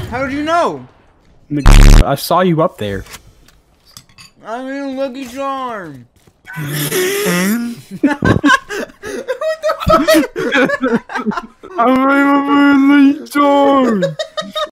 How did you know? I saw you up there. I'm in a Lucky Charm. What the fuck?